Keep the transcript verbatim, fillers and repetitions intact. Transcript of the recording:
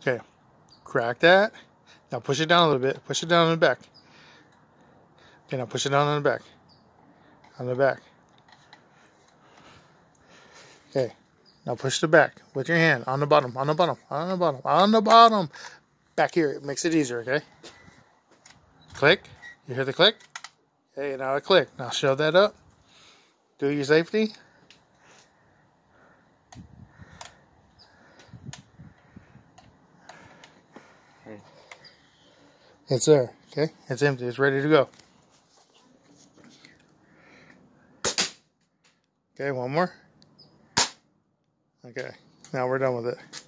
Okay, crack that. Now push it down a little bit. Push it down on the back. Okay, now push it down on the back. On the back. Okay, now push the back with your hand on the bottom, on the bottom, on the bottom, on the bottom. Back here, it makes it easier, okay? Click. You hear the click? Okay, now it click. Now shove that up. Do your safety. It's there, okay? It's empty. It's ready to go. Okay, one more. Okay, now we're done with it.